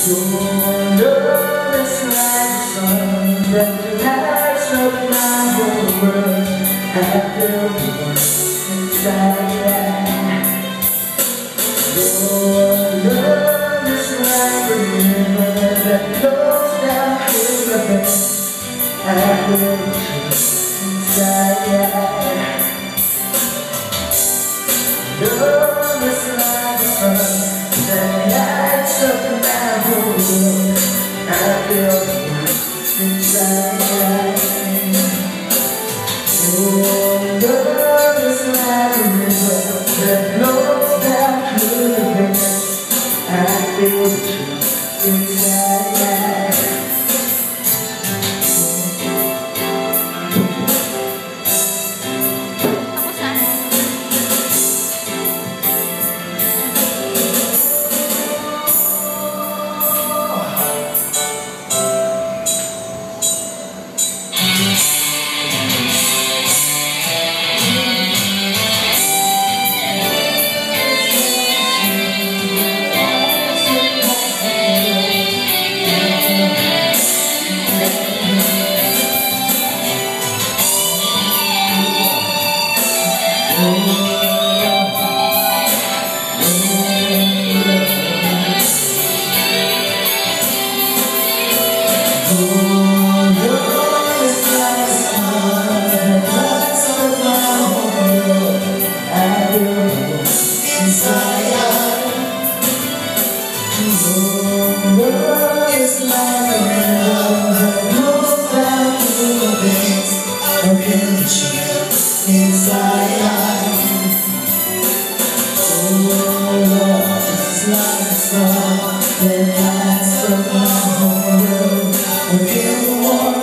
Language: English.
Your love is like the sun that lights up my whole world. I feel the warmth inside. Your love is like a river that flows down through the veins. I feel the truth inside. Love is like the sun that lights up my whole world. I feel the warmth inside. Oh, love is like a river that flows down through the veins. I feel the truth inside. That lights up my whole world. I feel the warmth